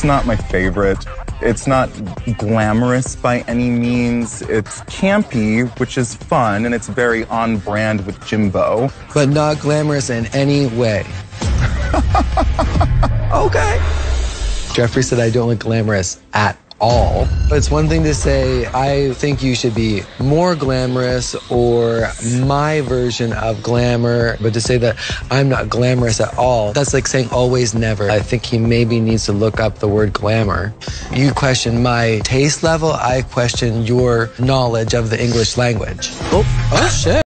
It's not my favorite. It's not glamorous by any means. It's campy, which is fun, and it's very on brand with Jimbo. But not glamorous in any way. Okay. Jeffrey said I don't look glamorous at all. But it's one thing to say, I think you should be more glamorous or my version of glamour, but to say that I'm not glamorous at all, that's like saying always never. I think he maybe needs to look up the word glamour. You question my taste level, I question your knowledge of the English language. Oh shit.